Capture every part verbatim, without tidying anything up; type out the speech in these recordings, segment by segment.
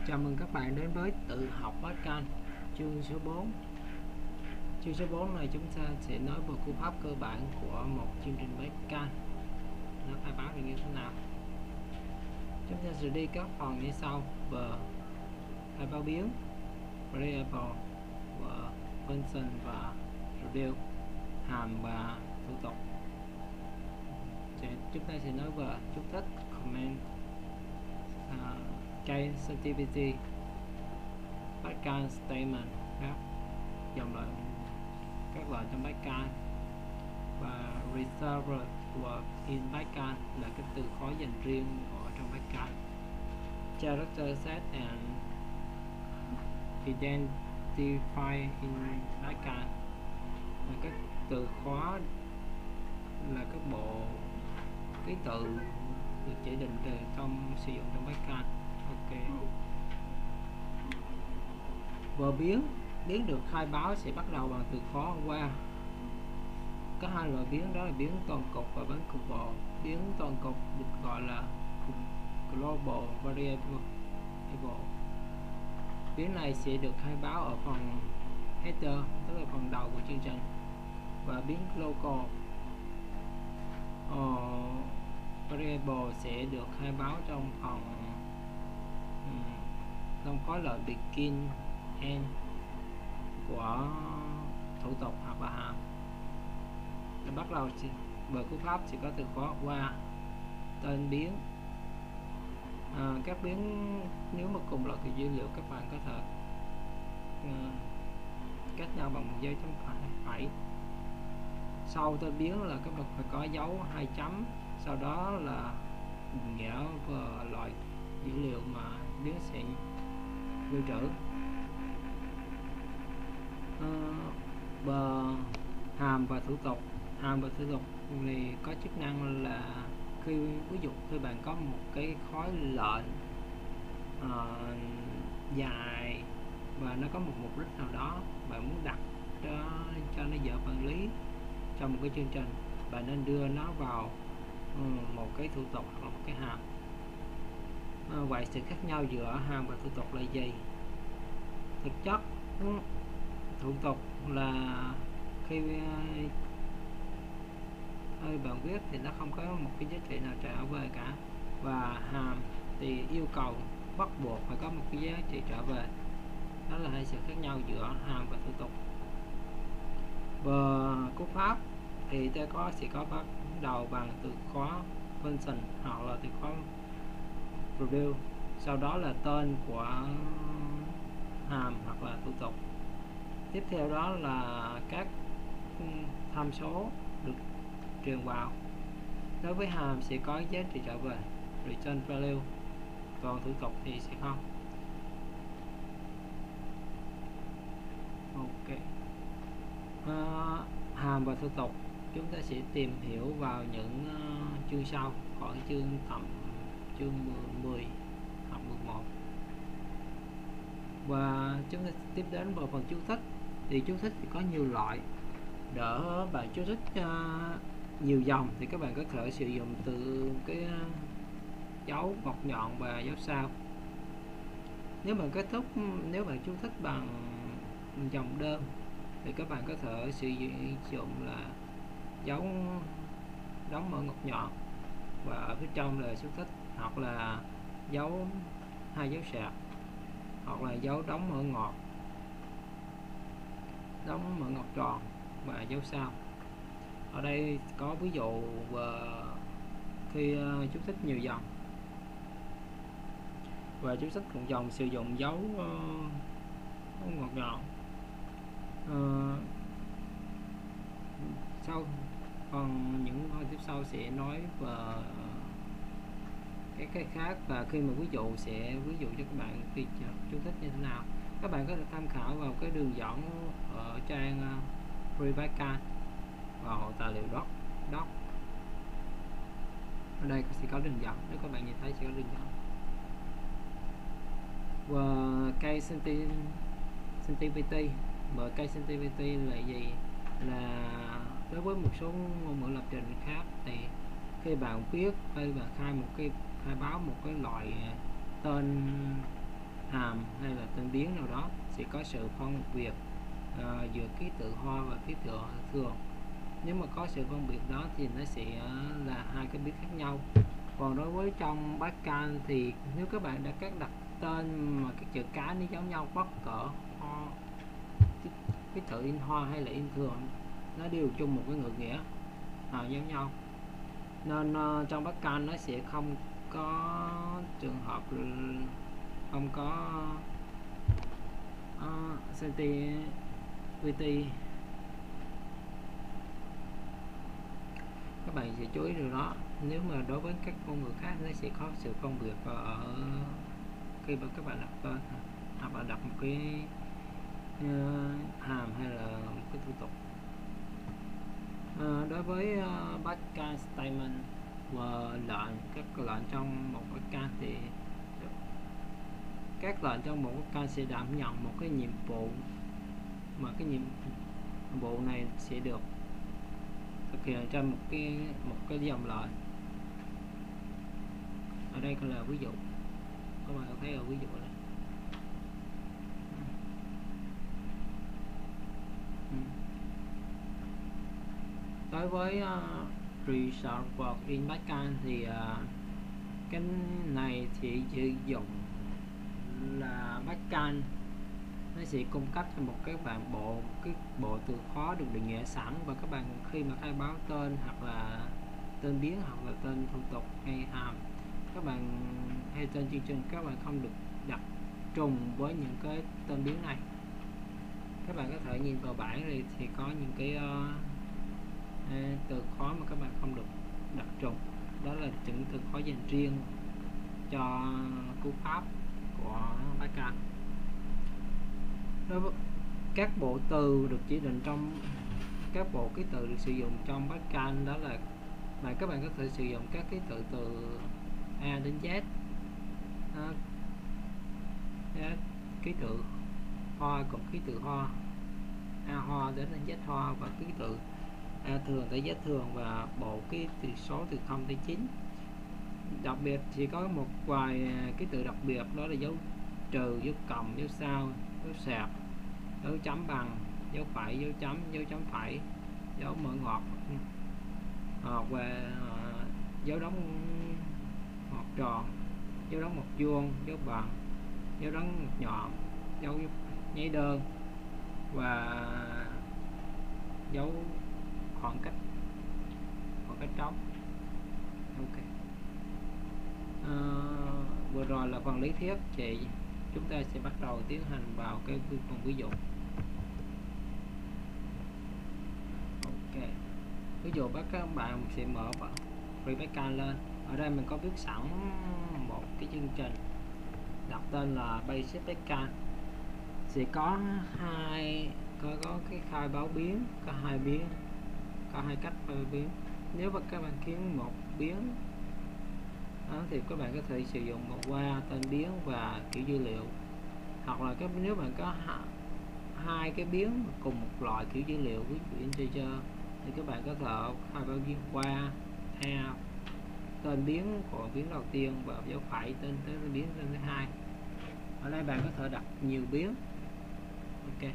Chào mừng các bạn đến với tự học Pascal chương số bốn. Chương số bốn này chúng ta sẽ nói về cú pháp cơ bản của một chương trình Pascal. Nó khai báo được như thế nào? Chúng ta sẽ đi các phần như sau: về khai báo biến, variable, và function và reduce, hàm và thủ tục. Chúng ta sẽ nói về chú thích, comment, uh, case sensitivity, Pascal statement, các dòng loại các loại trong Pascal, và reserved word in Pascal là cái từ khóa dành riêng ở trong Pascal. Character set and identify in Pascal là các từ khóa, là các bộ ký tự được chỉ định từ trong sử dụng trong Pascal. Ok. Và biến biến được khai báo sẽ bắt đầu bằng từ khóa qua. Có hai loại biến, đó là biến toàn cục và biến cục bộ. Biến toàn cục được gọi là global variable. Biến này sẽ được khai báo ở phần header, tức là phần đầu của chương trình, và biến local uh, variable sẽ được khai báo trong phần um, trong khối loại begin end của thủ tục hoặc là hàm. Để bắt đầu bởi cú pháp chỉ có từ khóa qua, tên biến. À, các biến nếu mà cùng loại dữ liệu các bạn có thể uh, cách nhau bằng một dấu chấm phẩy. Sau tên biến là các bạn phải có dấu hai chấm, sau đó là nghĩa và loại dữ liệu mà biến sẽ lưu trữ. Uh, bờ hàm và thủ tục. Hàm và thủ tục thì có chức năng là khi ví dụ khi bạn có một cái khối lệnh uh, dài và nó có một mục đích nào đó, bạn muốn đặt cho, cho nó dễ quản lý trong một cái chương trình, bạn nên đưa nó vào um, một cái thủ tục hoặc một cái hàm. Uh, vậy sự khác nhau giữa hàm và thủ tục là gì? Thực chất um, thủ tục là khi uh, bạn viết thì nó không có một cái giá trị nào trở về cả, và hàm thì yêu cầu bắt buộc phải có một cái giá trị trở về. Đó là hai sự khác nhau giữa hàm và thủ tục. Và cú pháp thì ta có sẽ có bắt đầu bằng từ khóa function hoặc là từ khóa reduce, sau đó là tên của hàm hoặc là thủ tục. Tiếp theo đó là các tham số được truyền vào. Đối với hàm sẽ có giá trị trở về return value, còn thủ tục thì sẽ không. Ok. À, hàm và thủ tục chúng ta sẽ tìm hiểu vào những uh, chương sau, khoảng chương tầm chương mười hoặc mười một. Và chúng ta tiếp đến vào phần chú thích. Thì chú thích thì có nhiều loại. Đỡ bạn chú thích uh, nhiều dòng thì các bạn có thể sử dụng từ cái dấu ngoặc nhọn và dấu sao. Nếu bạn kết thúc nếu bạn chú thích bằng dòng đơn thì các bạn có thể sử dụng là dấu đóng mở ngoặc nhọn và ở phía trong là chú thích, hoặc là dấu hai dấu sạc, hoặc là dấu đóng mở ngoặc, đóng mở ngoặc tròn và dấu sao. Ở đây có ví dụ và khi uh, chú thích nhiều dòng và chú thích một dòng sử dụng dấu uh, ngoặc nhọn. Uh, sau còn những câu tiếp sau sẽ nói về cái cái khác, và khi mà ví dụ sẽ ví dụ cho các bạn khi chú thích như thế nào. Các bạn có thể tham khảo vào cái đường dẫn ở trang uh, Free Pascal vào tài liệu doc doc ở đây sẽ có đường dẫn, nếu các bạn nhìn thấy sẽ có đường dẫn. Và case sensitivity, và case sensitivity là gì? Là đối với một số ngôn ngữ lập trình khác thì khi bạn viết hay bạn khai một cái khai báo một cái loại tên hàm biến nào đó sẽ có sự phân biệt uh, giữa ký tự hoa và ký tự thường. Nếu mà có sự phân biệt đó thì nó sẽ là hai cái biến khác nhau. Còn đối với trong Pascal thì nếu các bạn đã các đặt tên mà các chữ cái nó giống nhau, bất cỡ hoa, ký tự in hoa hay là in thường, nó đều chung một cái ngữ nghĩa à, giống nhau, nên uh, trong Pascal nó sẽ không có trường hợp không có uh, sensitivity. Các bạn sẽ chú ý điều đó. Nếu mà đối với các ngôn ngữ khác nó sẽ có sự phân biệt ở khi mà các bạn đặt tên hoặc là đặt một cái uh, hàm hay là một cái thủ tục. Uh, đối với uh, Pascal statement và lệnh, các lệnh trong một Pascal thì các lệnh trong một Pascal sẽ đảm nhận một cái nhiệm vụ, mà cái nhiệm vụ này sẽ được thực hiện trên một cái một cái dòng lệnh. Ở đây là ví dụ, các bạn có thấy ở ví dụ này. Đối với uh, result word in Pascal thì uh, cái này thì sử dụng là Pascal nó sẽ cung cấp cho một cái bạn bộ cái bộ từ khóa được định nghĩa sẵn, và các bạn khi mà khai báo tên hoặc là tên biến hoặc là tên thủ tục hay hàm các bạn hay tên chương trình, các bạn không được đặt trùng với những cái tên biến này. Các bạn có thể nhìn vào bảng này thì có những cái uh, từ khóa mà các bạn không được đặt trùng, đó là những từ khóa dành riêng cho cú pháp của Pascal. Đối với các bộ từ được chỉ định trong các bộ ký tự được sử dụng trong Pascal, đó là mà các bạn có thể sử dụng các ký tự từ A đến Z, đó, đó, ký tự hoa cộng ký tự hoa, A hoa đến Z hoa, và ký tự A thường tới Z thường, và bộ ký tự số từ không tới chín. Đặc biệt chỉ có một vài ký tự đặc biệt, đó là dấu trừ, dấu cộng, dấu sao, dấu sạc, dấu chấm bằng, dấu phẩy, dấu chấm, dấu chấm phẩy, dấu mở ngoặc, hoặc về uh, dấu đóng ngoặc tròn, dấu đóng ngoặc vuông, dấu bằng, dấu đóng ngoặc nhọn, dấu nháy đơn và dấu khoảng cách khoảng cách trống. Ok. Uh, vừa rồi là phần lý thuyết, thì chúng ta sẽ bắt đầu tiến hành vào cái phần ví dụ. Ok, ví dụ các bạn sẽ mở Free Pascal lên. Ở đây mình có viết sẵn một cái chương trình đặt tên là Basic Pascal, sẽ có hai có, có cái khai báo biến, có hai biến, có hai cách khai báo biến. Nếu mà các bạn kiếm một biến đó, thì các bạn có thể sử dụng một qua tên biến và kiểu dữ liệu, hoặc là các nếu bạn có hai cái biến cùng một loại kiểu dữ liệu, ví dụ integer, thì các bạn có thể khai báo biến qua a tên biến của biến đầu tiên và dấu phẩy tên tới biến tên thứ hai. Ở đây bạn có thể đặt nhiều biến. Ok.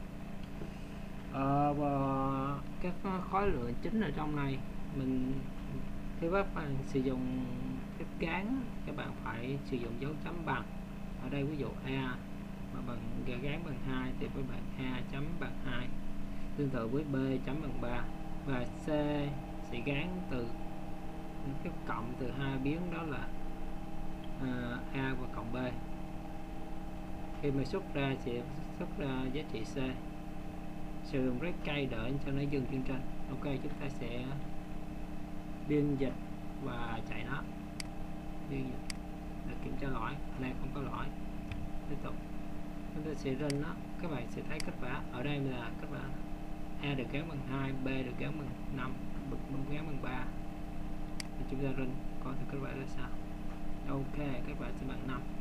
Ờ, và các khối lượng chính ở trong này, mình khi các bạn sử dụng cái gán, các bạn phải sử dụng dấu chấm bằng. Ở đây ví dụ a mà bằng gán bằng hai thì với bạn a chấm bằng hai, tương tự với b chấm bằng ba, và c sẽ gán từ cái cộng từ hai biến, đó là uh, a và cộng b. Khi mà xuất ra sẽ xuất ra giá trị c. Sử dụng rét cây để cho nó dừng chương trình. Ok, chúng ta sẽ biên dịch và chạy nó biên dịch để kiểm tra lỗi. Ở đây không có lỗi. Tiếp tục chúng ta sẽ run nó, các bạn sẽ thấy kết quả. Ở đây là các bạn a được gắn bằng hai, b được gắn bằng năm, b được gắn bằng ba. Thì chúng ta run coi thử kết quả là sao. Ok, kết quả sẽ bằng năm.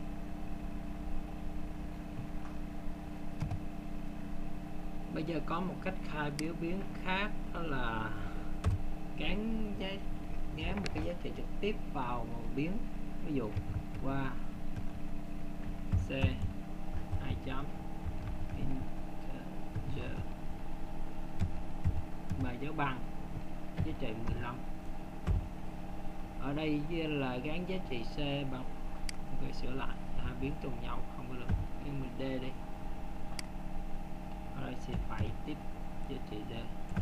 Bây giờ có một cách khai biểu biến khác, đó là gắn giấy gắn một cái giá trị trực tiếp vào một biến. Ví dụ qua c hai chấm dấu bằng giá trị mười lăm. Ở đây là gắn giá trị C bằng, ok, sửa lại hai biến trùng nhau không có được, nhưng mình D đi. Ở đây sẽ phải tiếp giá trị D.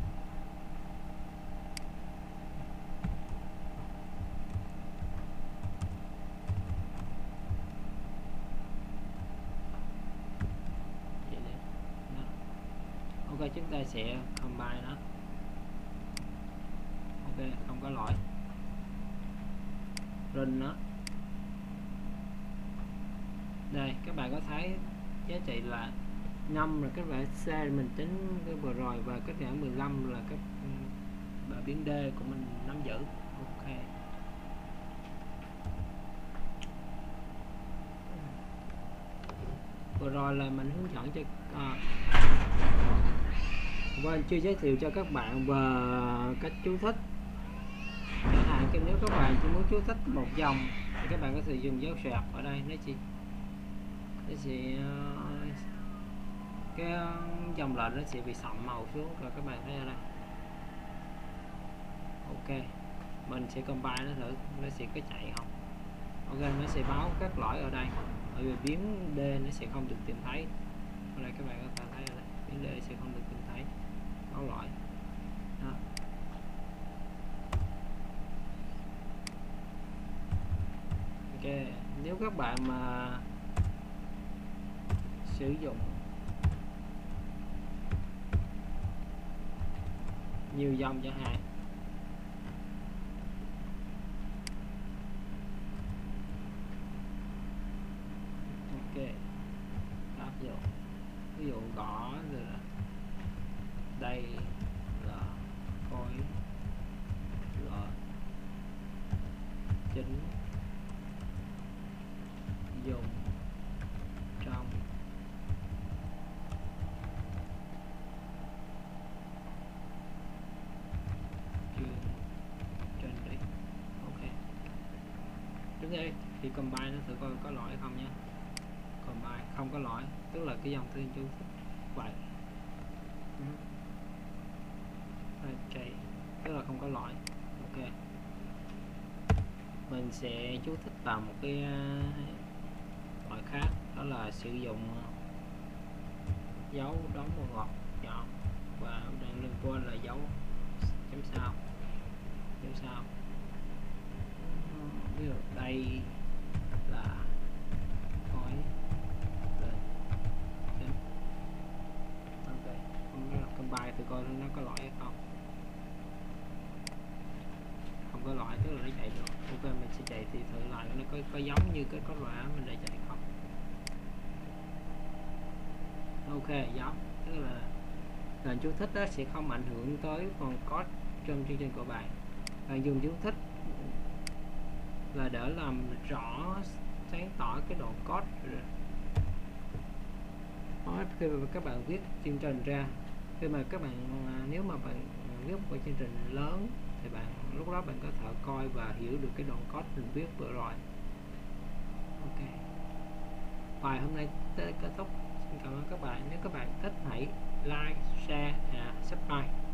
Ok, chúng ta sẽ combine nó. Ok, không có lỗi. Run nó. Đây, các bạn có thấy giá trị là năm là các bạn C mình tính cái vừa rồi, và kết quả mười lăm là cái và biến D của mình nắm giữ. Ok. Vừa rồi là mình hướng dẫn cho à, quên chưa giới thiệu cho các bạn về cách chú thích. Chẳng hạn nếu các bạn chỉ muốn chú thích một dòng thì các bạn có thể dùng dấu sạc ở đây, nó chỉ nó sẽ cái dòng lệnh nó sẽ bị sậm màu xuống, rồi các bạn thấy ở đây. Ok, mình sẽ combine nó thử nó sẽ có chạy không. Ok, nó sẽ báo các lỗi ở đây, bởi vì biến D nó sẽ không được tìm thấy. Ở đây các bạn có thể thấy ở đây biến D sẽ không được tìm thấy, báo lỗi đó. Ok, nếu các bạn mà sử dụng nhiều dòng chẳng hạn, ok, áp dụng ví dụ gõ rồi là đây là khối lệnh chính dùng trong chương trình đi. Ok, trước đây thì combine nó thử coi có lỗi không nhé. Combine không có lỗi, tức là cái dòng thư chú thích vậy. Ok, tức là không có lỗi. Ok, mình sẽ chú thích vào một cái loại khác, đó là sử dụng dấu đóng một ngoặc nhỏ và đừng quên là dấu chấm sao, chấm sao. Ví dụ đây là khối lệnh chính. Ok, combine thử coi nó có lỗi hay không. Không có lỗi, tức là nó chạy được. Ok, mình sẽ chạy thì thử lại nó có, có giống như cái có loại mình đã chạy không. Ok, giống, tức là lệnh chú thích đó sẽ không ảnh hưởng tới phần code trong chương trình của bạn. Bạn dùng chú thích là để làm rõ sáng tỏ cái đoạn code rồi. Khi mà các bạn viết chương trình ra, khi mà các bạn nếu mà bạn viết một chương trình lớn thì bạn lúc đó bạn có thể coi và hiểu được cái đoạn code mình viết vừa rồi. Ok, bài hôm nay tới kết thúc. Xin cảm ơn các bạn. Nếu các bạn thích hãy like, share, à, subscribe.